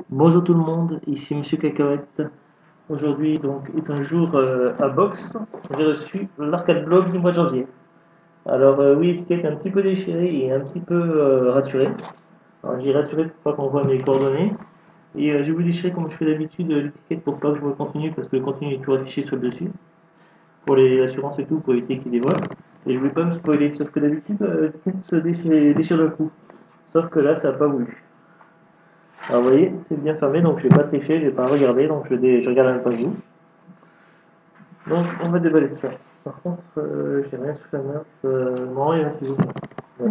Bonjour tout le monde, ici Monsieur Cacahuète. Aujourd'hui donc est un jour à box. J'ai reçu l'arcade blog du mois de janvier. Alors oui, l'étiquette est un petit peu déchirée et un petit peu raturée. Alors j'ai raturé pour pas qu'on voit mes coordonnées. Et j'ai voulu déchirer comme je fais d'habitude l'étiquette pour pas que je vois le contenu parce que le contenu est toujours affiché sur le dessus. Pour les assurances et tout, pour éviter qu'ils dévoilent. Et je voulais pas me spoiler, sauf que d'habitude l'étiquette se déchire d'un coup. Sauf que là ça n'a pas voulu. Alors vous voyez, c'est bien fermé, donc je vais pas tricher, je vais pas regarder, donc je regarde même pas vous. Donc on va déballer ça. Par contre, j'ai rien sous la main. Non, il y a un ciseau. Ouais.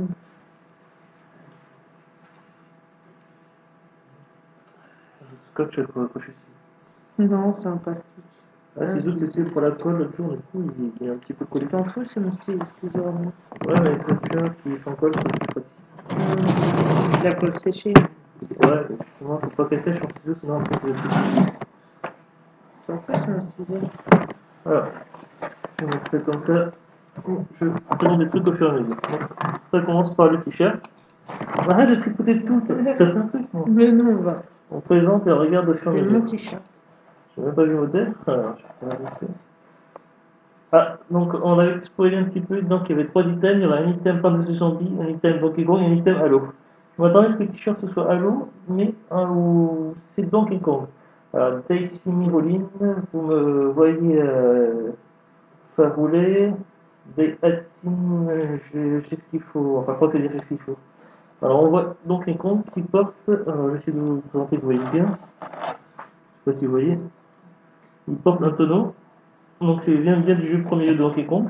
Scotch pour accrocher ici. Non, c'est un plastique. Ah, ciseau, c'était pour la colle l'autre jour, du coup, il est un petit peu collé. T'en fous, c'est mon ciseau à moi. Ouais, mais avec quelqu'un qui s'en colle, c'est plus pratique. La colle séchée. Ouais, justement, faut pas qu'elle sèche en ciseau, sinon après c'est plus. T'en fous, c'est mon ciseau. Voilà. Je vais mettre ça comme ça. Je présente des trucs au fur et à mesure. Donc, ça commence par le t-shirt. Arrête de tripoter de tout, t'as fait un truc, non? Mais non, on va. On présente et on regarde au fur et à C'est mesure. mon t-shirt. J'ai même pas vu modèle. Alors, je vais regarder. Ah, donc on avait exploré un petit peu, donc il y avait trois items, il y avait un item Parc de Zombie, un item Donkey Kong et un item Halo. Je m'attendais à ce que le t-shirt ce soit Halo, mais c'est Donkey Kong. Alors, Daisy Miroline, vous me voyez faire rouler. Des Hatim, j'ai ce qu'il faut, enfin, je crois que c'est dire ce qu'il faut. Alors, on voit Donkey Kong qui porte, alors, j'essaie de vous présenter, vous voyez bien. Je sais pas si vous voyez. Il porte un tonneau. Donc, c'est bien du jeu premier de Donkey Kong.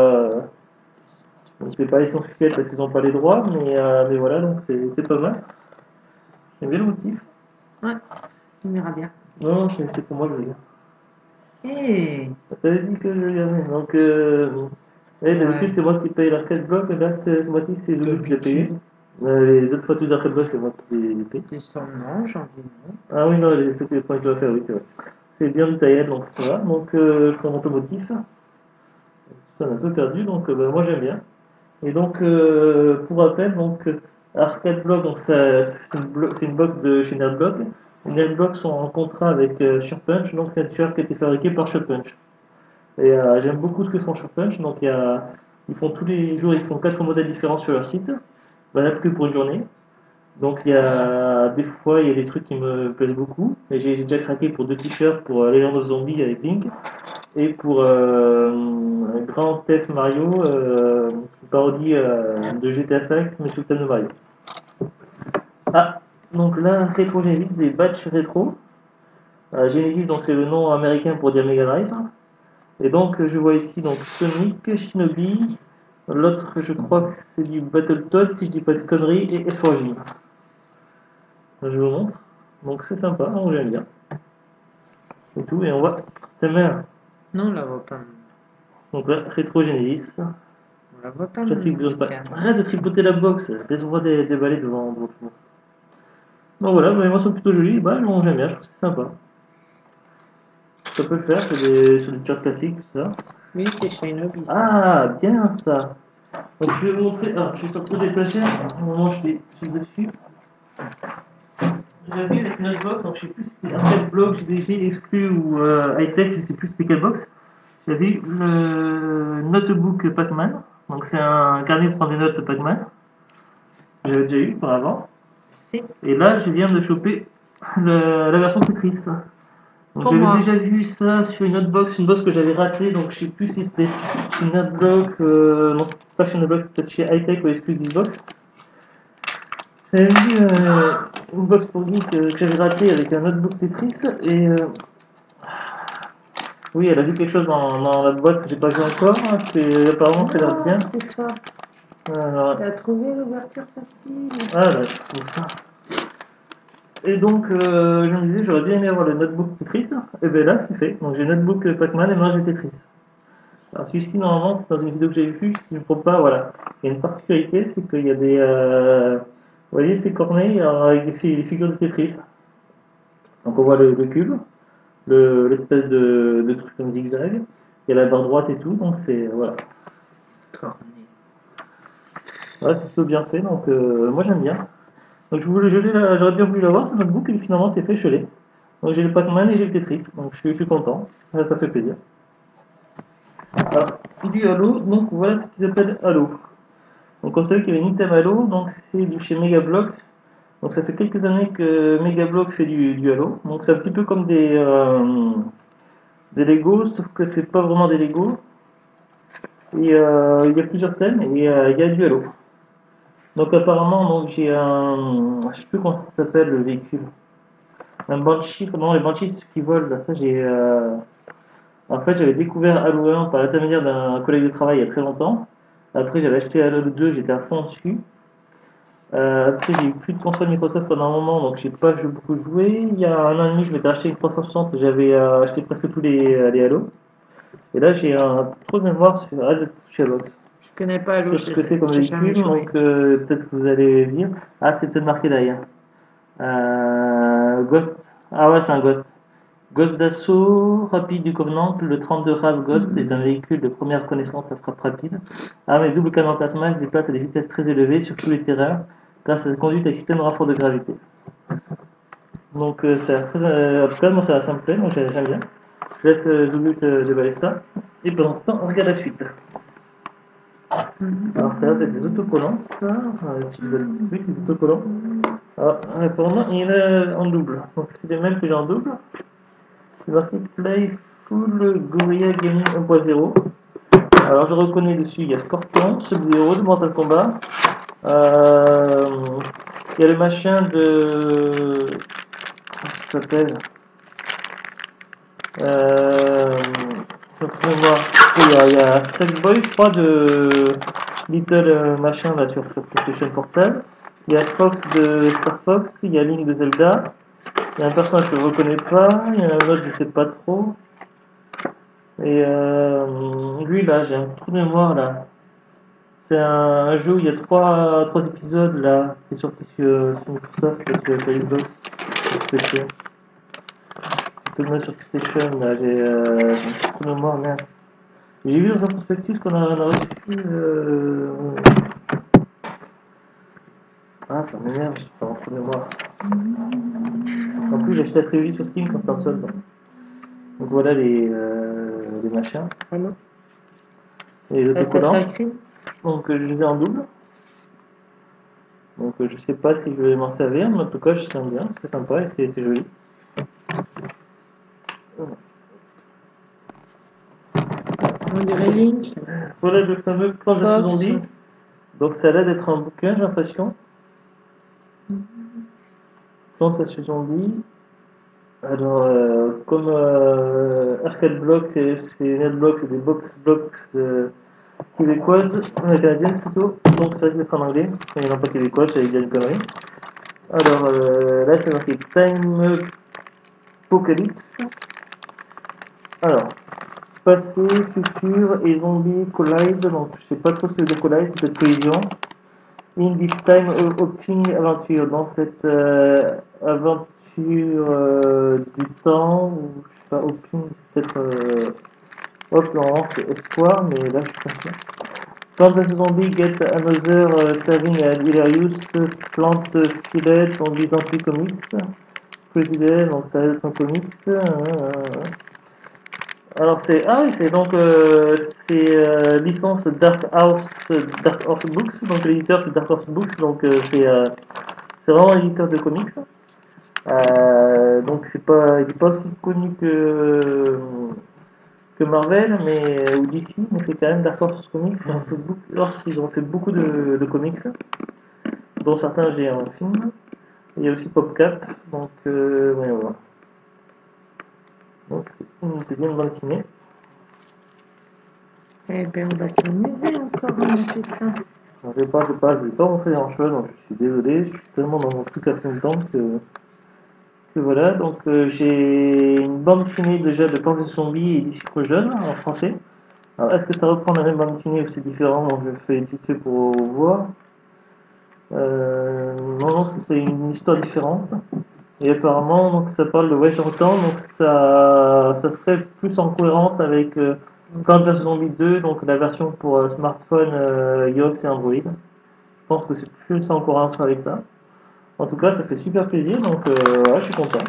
Donc c'est pas essentiel parce qu'ils n'ont pas les droits, mais voilà, donc c'est pas mal. J'aime bien le motif. Ouais, on ira bien. Non, c'est pour moi que je regarde. Hé T'avais dit que je regardais. Donc, d'habitude, Ouais. c'est moi qui paye l'arcade block, et là, ce mois-ci, c'est Loulou qui l'a payé. Les autres fois, tous les arcade block, c'est moi qui les paye. Décembre, non, janvier, non. Ah oui, non, c'était le point que je dois faire, oui, c'est vrai. C'est bien du taillade, donc ça va. Donc, je présente le motif. Ça m'a un peu perdu, donc bah, moi j'aime bien. Et donc, pour rappel, donc, Arcade Block, donc c'est une box de chez Nerdblock. Les Nerdblock sont en contrat avec SurePunch, donc c'est un t-shirt qui a été fabriqué par SurePunch. Et j'aime beaucoup ce que font SurePunch, donc ils font tous les jours, ils font 4 modèles différents sur leur site, valable que pour une journée. Donc des fois, il y a des trucs qui me plaisent beaucoup, et j'ai déjà craqué pour deux t-shirts pour Legend of Zombie avec Link, et pour Grand Theft Mario, une parodie de GTA V, mais sous le thème de Mario. Ah, donc là, Rétro Genesis, des batchs rétro. Genesis, donc c'est le nom américain pour dire Mega Drive. Et donc je vois ici donc Sonic, Shinobi, l'autre je crois que c'est du Battletoads si je dis pas de conneries, et S4J. Je vous montre. Donc c'est sympa, donc j'aime bien. Et tout, et on voit ta mère. Non, on la voit pas. Donc là, Rétro Genesis. On la voit pas, Classique mon de pas. Lucas. Arrête de tripoter la box, laisse-moi déballer devant tout le monde. Donc voilà, mais moi c'est plutôt joli, bah bon, j'aime bien, je trouve que c'est sympa. Ça peut le faire sur des t-shirts classiques, tout ça. Oui, c'est Shinobi, ça. Ah, bien ça. Donc je vais vous montrer, alors je vais sortir des étagères, au moment où je suis dessus. J'avais avec une autre box, donc je sais plus si c'était Arcade Block, GDG, Exclu ou Hightech, je sais plus c'était quelle box. J'avais eu le notebook Pac-Man, donc c'est un carnet pour prendre des notes Pac-Man. J'avais déjà eu auparavant. Si. Et là, je viens de choper la version Tetris. Donc Pour j'avais moi. déjà vu ça sur une autre box, une box que j'avais ratée, donc je sais plus si c'était chez Nerdblock, non, pas chez Nerdblock, c'était peut-être chez Hightech ou Exclusive Box. J'avais vu une box pour geek que j'avais ratée avec un notebook Tetris, et oui, elle a vu quelque chose dans la boîte que j'ai pas vu encore, hein, apparemment ça a l'air bien. C'est toi. Alors, T'as trouvé l'ouverture facile. ah là, je trouve ça. Et donc, je me disais, j'aurais bien aimé avoir le notebook Tetris, et bien là, c'est fait. Donc j'ai le notebook Pac-Man et moi j'ai Tetris. Alors celui-ci, normalement, c'est dans une vidéo que j'avais vue, si je ne me trompe pas, voilà. Il y a une particularité, c'est qu'il y a des... vous voyez ces corneilles alors, avec les figures de Tetris. Donc on voit le cube, l'espèce de truc comme zigzag, il y a la barre droite et tout, donc c'est... Voilà. Cornet. Ouais, c'est plutôt bien fait, donc moi j'aime bien. Donc j'aurais bien voulu l'avoir, ce notebook, et finalement c'est fait, je l'ai. Donc j'ai le Pac-Man et j'ai le Tetris, donc je suis content, ça fait plaisir. Alors, du Halo, donc voilà ce qu'ils appellent Halo. Donc on savait qu'il y avait une item Halo, donc c'est du chez Megablock. Donc ça fait quelques années que Megablock fait du Halo. Donc c'est un petit peu comme des Lego, sauf que c'est pas vraiment des Lego. Et il y a plusieurs thèmes et il y a du Halo. Donc apparemment, donc j'ai je sais plus comment ça s'appelle le véhicule. Un Banshee, non les Banshees qui volent, là, ça j'ai, en fait j'avais découvert Halo 1 par l'intermédiaire d'un collègue de travail il y a très longtemps. Après j'avais acheté Halo 2, j'étais à fond dessus. Après j'ai eu plus de console Microsoft pendant un moment, donc j'ai pas beaucoup joué. Il y a un an et demi, je m'étais acheté une 360, j'avais acheté presque tous les Halo. Et là j'ai un trou de mémoire sur Red Sherlock. Je connais pas Je Halo, sais ce que c'est comme j'ai jamais véhicule, joué. donc peut-être que vous allez dire. Ah, c'est peut-être marqué derrière. Ghost. Ah ouais, c'est un Ghost. Ghost d'assaut rapide du Covenant, le 32 RAV Ghost est un véhicule de première connaissance à frappe rapide. Arme et double canon plasma, il se déplace à des vitesses très élevées sur tous les terrains grâce à sa conduite avec système de rapport de gravité. Donc en tout cas, moi ça me plaît, moi j'aime bien. Je laisse Zoubut déballer ça. Et pendant ce temps, on regarde la suite. Alors ça va être des autocollants, ça. Si je veux oui, des autocollants. Alors, apparemment, il y en a en double. Donc c'est les mêmes que j'ai en double. C'est marqué Playful Gorilla Gaming 1.0. Alors je reconnais dessus, il y a Scorpion, Sub-Zero de Mortal Kombat. Il y a le machin de... Comment ça s'appelle il y a Sackboy, je crois, de Little machin là sur PlayStation Portable. Il y a Fox de Star Fox, il y a Link de Zelda. Il y a un personnage que je ne reconnais pas, il y en a un autre, je ne sais pas trop. Et lui là, j'ai un trou de mémoire là. C'est un jeu où il y a trois épisodes là, qui est sorti sur Microsoft, sur Xbox, sur PC. Tout le monde sur PlayStation, là, j'ai un petit trou de mémoire, merde. J'ai vu dans un prospectus qu'on a reçu. Ah, ça m'énerve, j'ai pas un trou de mémoire. En plus, j'ai acheté la trilogie sur Steam quand c'est un seul. Donc voilà les machins. Halo. Et les autocollants. Assassin's Creed. Donc je les ai en double. Donc je sais pas si je vais m'en servir, mais en tout cas je sens bien, c'est sympa et c'est joli. On dirait Link. Voilà le fameux Plan de Fox. Zombie. Donc ça a l'air d'être un bouquin, j'ai l'impression. Plan de Zombie. Alors comme Arcade Block, c'est NetBlock, c'est des blocks québécoises, canadiennes plutôt. Donc ça je vais faire en anglais. Enfin, il n'y en a pas québécoises, j'avais déjà une connerie. Alors là c'est marqué Time Apocalypse. Alors, passé, futur et zombie collide, donc je sais pas trop ce que veut dire collide, c'est peut-être collision. In this time hopping aventure, dans cette aventure du temps, ou je sais pas, hopping, c'est peut-être hop, normalement c'est espoir, mais là je suis pas sûr. Plant vs Zombie get another serving a hilarious plant fillet, donc disant plus comics. Président, donc ça va être un comics. Alors c'est ah oui c'est donc c'est licence Dark Horse Books, donc l'éditeur c'est Dark Horse Books, donc c'est vraiment un éditeur de comics. Donc il est pas aussi connu que Marvel mais ou DC, mais c'est quand même Dark Horse Comics. Ils ont fait beaucoup de comics, dont certains j'ai en film. Il y a aussi PopCap, donc ouais, voilà. Donc c'est bien une bande dessinée. Eh bien, on va s'amuser encore à monter ça. Je vais pas montrer grand chose, donc je suis désolé, je suis tellement dans mon truc à fond de temps que voilà. Donc j'ai une bande dessinée déjà de Plantes et Zombies et d'Issue Jeune en français. Alors est-ce que ça reprend la même bande dessinée ou c'est différent? Donc je fais vite fait pour voir. Non, c'est une histoire différente. Et apparemment, donc ça parle de voyage en temps, donc ça serait plus en cohérence avec Plants vs Zombies 2, donc la version pour smartphone, iOS et Android. Je pense que c'est plus en cohérence avec ça. En tout cas, ça fait super plaisir, donc voilà, je suis content.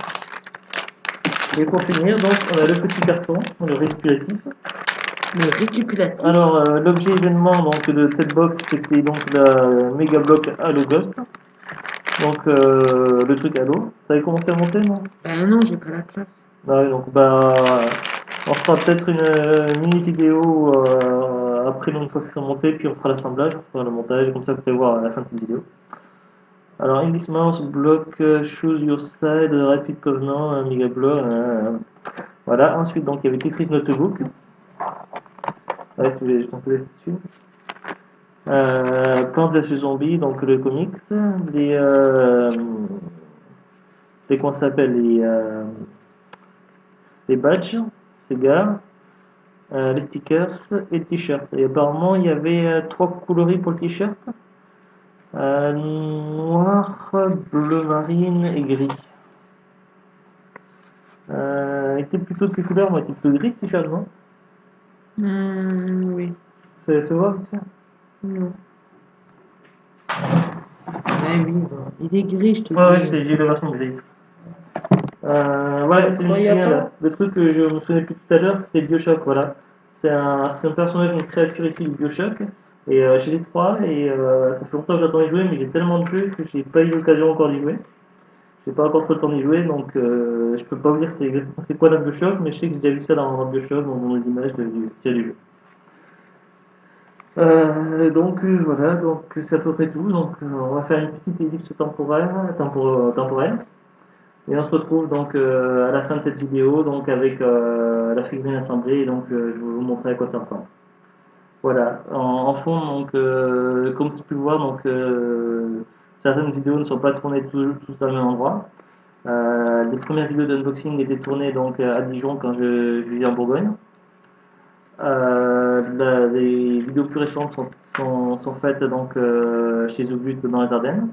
Et pour finir, donc, on a le petit carton, le récapitulatif. Le récupératif. Alors, l'objet événement donc, de cette box, c'était donc la Mega Block Halo Ghost. Donc, le truc Halo. Ça avait commencé à monter, non? Ben non, j'ai pas la place. Ah oui, donc, bah, on fera peut-être une mini vidéo après, une fois que c'est monté, puis on fera l'assemblage, on fera le montage, comme ça vous pouvez voir à la fin de cette vidéo. Alors, English Mouse, Block, Choose Your Side, Rapid Covenant, Mega Block. Voilà, ensuite, donc, il y avait Tetris Notebook. Ouais, je t'en laisse dessus. Plants vs Zombies, donc le comics, comment ça s'appelle, les badges, Sega, les stickers et le t-shirt. Et apparemment, il y avait trois coloris pour le t-shirt, noir, bleu marine et gris. Il était plutôt de quelle couleur? Moi, il était plutôt gris le t-shirt, non? Oui. Ça se voit, monsieur? Non. Ben oui, bon. Il est gris, je te Ouais, dis. j'ai la version grise. Ouais, c'est croyais je me souviens, pas là. Le truc que je me souvenais plus tout à l'heure, c'était Bioshock, voilà. C'est un personnage, une créature ici de Bioshock. Et j'ai les trois, et ça fait longtemps que j'attends y jouer, mais j'ai tellement de jeux que j'ai pas eu l'occasion encore d'y jouer. J'ai pas encore trop le temps d'y jouer, donc je peux pas vous dire c'est quoi la Bioshock, mais je sais que j'ai déjà vu ça dans Bioshock, dans les images du jeu. Voilà, donc c'est à peu près tout. Donc on va faire une petite ellipse temporelle. Et on se retrouve donc à la fin de cette vidéo donc avec la figurine assemblée et donc je vais vous montrer à quoi ça ressemble. Voilà, en fond donc comme tu peux le voir donc certaines vidéos ne sont pas tournées tous au même endroit. Les premières vidéos d'unboxing étaient tournées donc à Dijon quand je vivais en Bourgogne. Les vidéos plus récentes sont faites donc chez Zugut dans les Ardennes.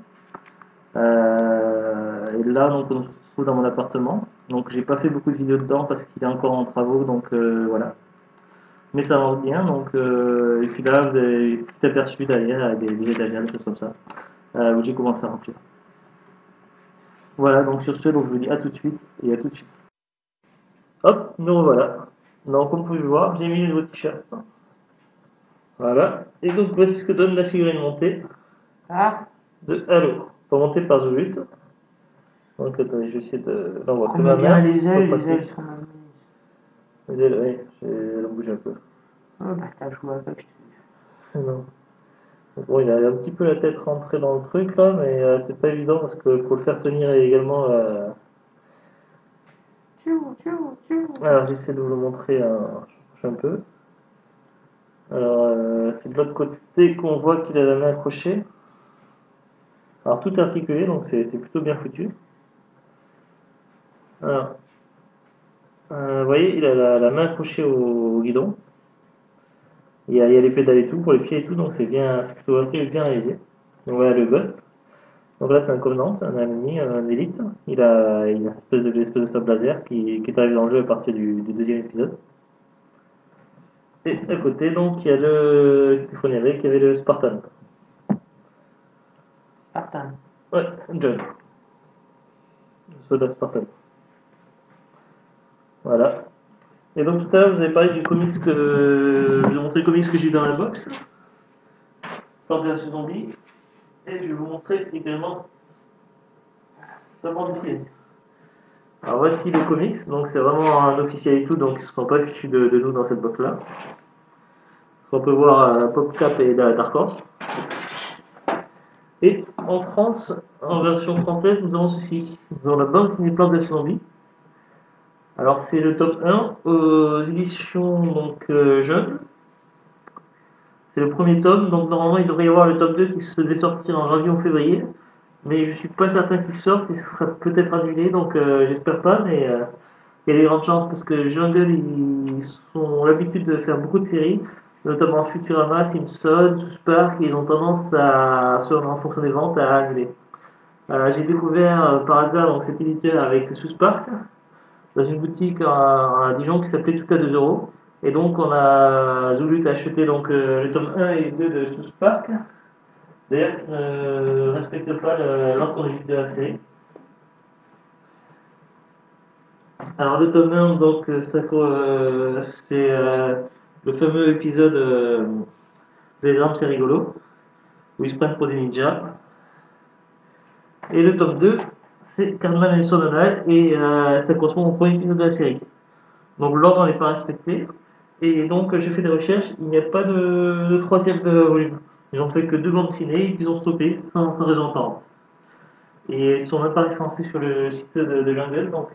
Et là, donc, on se retrouve dans mon appartement. Donc, j'ai pas fait beaucoup de vidéos dedans parce qu'il est encore en travaux, donc voilà. Mais ça avance bien, donc et puis là, vous avez un petit aperçu derrière avec des étagères, des choses comme ça, où j'ai commencé à remplir. Voilà, donc sur ce, donc je vous dis à tout de suite et à tout de suite. Hop, nous revoilà. Donc, comme vous pouvez le voir, j'ai mis le nouveau t-shirt. Voilà. Et donc, voici ce que donne la figurine montée Ah, de Halo, montée par Zolut. Donc, attendez, je vais essayer de l'envoyer on que met ma bien main. les ailes, Pas les ailes pratique. sont mal mises. Les ailes, oui, elle bouge un peu. Oh, bah t'as joué avec, je te dis. Non. Donc, bon, il a un petit peu la tête rentrée dans le truc là, mais c'est pas évident parce que pour le faire tenir également. Tchou, tchou, tchou. Alors, j'essaie de vous le montrer un peu. Alors, c'est de l'autre côté qu'on voit qu'il a la main accrochée. Alors, tout articulé, donc c'est plutôt bien foutu. Alors, vous voyez, il a la main accrochée au guidon. Il y a les pédales et tout, pour les pieds et tout, donc c'est plutôt assez bien réalisé. Donc voilà le Ghost. Donc là c'est un Covenant, un ennemi, un Elite. Il a une espèce de sable laser qui est arrivé dans le jeu à partir du deuxième épisode. Et à côté donc il y a le téléphone avec, il y avait le Spartan. Spartan. Ouais, John. Le soldat Spartan. Voilà. Et donc tout à l'heure je vous avez parlé du comics je vous ai montré le comics que j'ai eu dans la box. Plants vs Zombies. Et je vais vous montrer également la bande dessinée. Alors voici le comics, donc c'est vraiment un officiel et tout, donc ils ne sont pas fichus de nous dans cette box là. On peut voir PopCap et Dark Horse. Et en France, en version française, nous avons ceci. Nous avons la bande dessinée Plants vs Zombies. Alors c'est le tome 1 aux éditions donc, jeunes. C'est le premier tome, donc normalement il devrait y avoir le tome 2 qui se devait sortir en janvier ou février. Mais je suis pas certain qu'il sorte, il sera peut-être annulé, donc j'espère pas, mais il y a des grandes chances parce que Jungle, ils ont l'habitude de faire beaucoup de séries, notamment Futurama, Simpson, South Park, et ils ont tendance à, en fonction des ventes, à annuler. J'ai découvert par hasard donc, cet éditeur avec South Park dans une boutique à Dijon qui s'appelait Tout à 2 euros. Et donc on a voulu acheter donc, le tome 1 et 2 de South Park. D'ailleurs, qui ne respecte pas l'ordre chronologique de la série. Alors le tome 1, donc, c'est le fameux épisode des armes, c'est rigolo, où ils se prennent pour des ninjas. Et le tome 2, c'est Cartman et Sononal, et ça correspond au premier épisode de la série. Donc l'ordre n'est pas respecté. Et donc j'ai fait des recherches, il n'y a pas de troisième volume. Ils n'ont fait que 2 bandes dessinées, et puis ils ont stoppé sans raison apparente. Et ils sont même pas référencés sur le site de Jungle, donc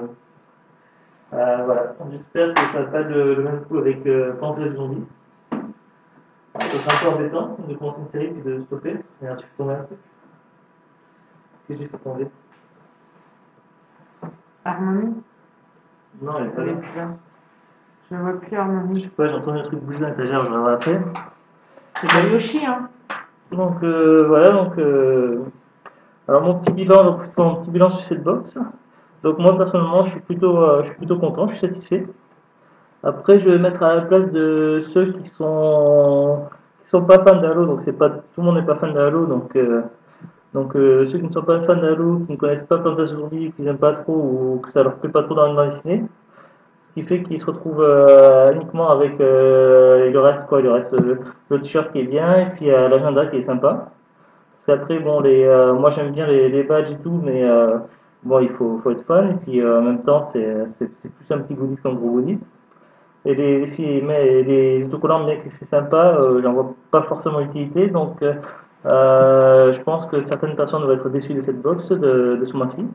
voilà. J'espère que ça va pas le même coup avec Plants vs Zombies. Ça serait un peu embêtant de commencer une série puis de stopper. Regarde, tu fais tomber un truc. Qu'est-ce que j'ai fait tomber? Harmonie? Non, elle est pas Elle est là. plus là. Je ne vois plus Je Harmonie. sais pas, j'ai entendu un truc bouger dans l'étagère, je vais voir après. C'est pas Yoshi, hein? Donc voilà, donc alors mon petit bilan, donc mon petit bilan sur cette box. Donc moi personnellement, je suis plutôt content, je suis satisfait. Après, je vais mettre à la place de ceux qui sont pas fans d'Halo, donc c'est pas tout le monde n'est pas fan d'Halo, donc ceux qui ne sont pas fans d'Halo, qui ne connaissent pas Plants vs Zombies, qui n'aiment pas trop ou que ça leur plaît pas trop dans le bande dessinée, ce qui fait qu'ils se retrouvent uniquement avec il leur reste quoi, il leur reste le t-shirt qui est bien et puis l'agenda qui est sympa. Parce qu'après bon moi j'aime bien les badges et tout, mais bon il faut être fan et puis en même temps c'est plus un petit goodies qu'un gros goodies. Et les autocollants, bien que c'est sympa, j'en vois pas forcément l'utilité. Donc, je pense que certaines personnes vont être déçues de cette box de ce mois-ci.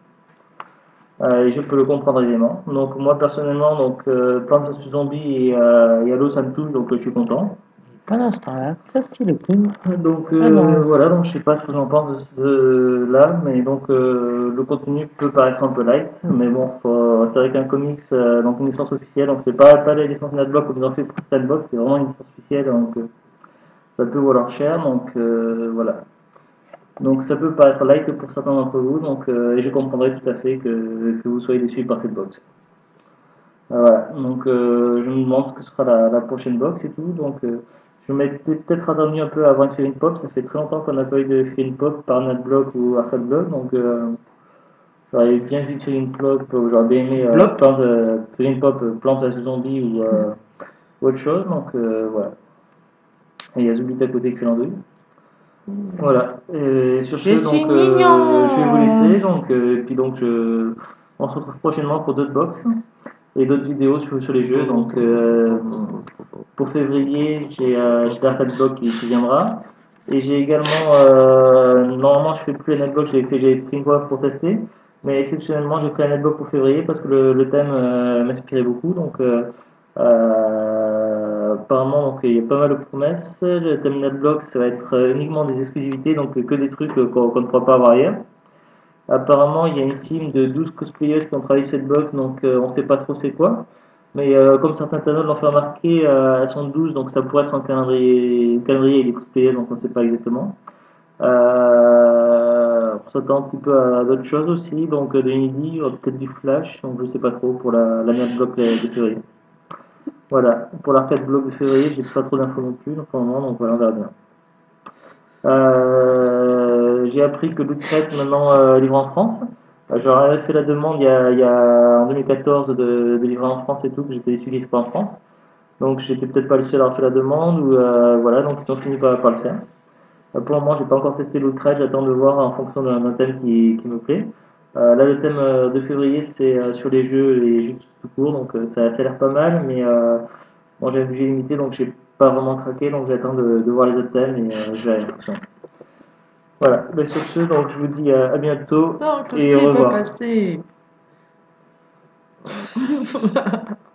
Et je peux le comprendre aisément. Donc, moi, personnellement, donc, Plants vs Zombies et Halo, ça me touche, donc je suis content. Pendant ce temps-là, très stylé, cool. Donc Avance. voilà, donc je sais pas ce que j'en pense de là, mais donc le contenu peut paraître un peu light, mais bon, c'est vrai qu'un comics, donc une licence officielle, donc c'est pas la licence Netblock comme ils ont fait pour Stanbox, c'est vraiment une licence officielle, donc ça peut valoir cher, donc voilà. Donc ça peut paraître light pour certains d'entre vous, donc et je comprendrai tout à fait que vous soyez déçus par cette box. Voilà, donc je me demande ce que sera la prochaine box et tout, donc je m'étais peut-être attendu un peu avant de faire une pop, ça fait très longtemps qu'on n'a pas eu de une pop par Netblock ou Arcade Block, donc j'aurais bien vu faire une pop, j'aurais bien aimé faire une pop Plants vs Zombies ou autre chose, donc voilà. Et il y a Zubit à côté qui fait l'andouille. Voilà, et sur ce, Je donc suis mignon. je vais vous laisser, donc, et puis donc on se retrouve prochainement pour d'autres box et d'autres vidéos sur les jeux. Donc pour février, j'ai l'Arcade Block qui viendra. Et j'ai également, normalement je fais plus la Netbox, j'ai pris une fois pour tester. Mais exceptionnellement, j'ai pris la Netbox pour février parce que le thème m'inspirait beaucoup. Donc apparemment, donc, il y a pas mal de promesses. Le thème Netblock, ça va être uniquement des exclusivités, donc que des trucs qu'on ne pourra pas avoir ailleurs. Apparemment, il y a une team de 12 cosplayers qui ont travaillé sur cette box, donc on ne sait pas trop c'est quoi. Mais comme certains internautes l'ont fait remarquer, elles sont 12, donc ça pourrait être un calendrier et des cosplayers, donc on ne sait pas exactement. On s'attend un petit peu à d'autres choses aussi, donc de Unity, peut-être du Flash, donc je ne sais pas trop pour la net block de février. Voilà, pour l'arcade block de février, j'ai pas trop d'infos non plus, donc pour le moment, donc voilà, on verra bien. J'ai appris que Loot Crate maintenant livre en France. J'aurais fait la demande il y a en 2014 de livrer en France et tout, que j'étais issu livre pas en France. Donc j'étais peut-être pas le seul à avoir fait la demande, ou voilà, donc ils ont fini par le faire. Pour le moment, j'ai pas encore testé Loot Crate, j'attends de voir en fonction d'un thème qui me plaît. Là, le thème de février, c'est sur les jeux tout court, donc ça a l'air pas mal, mais bon, j'ai un budget limité, donc j'ai pas vraiment craqué, donc j'attends de voir les autres thèmes et je vais aller. Voilà, ben sur ce, donc je vous dis à bientôt Non, et au Toasté est pas revoir. passé.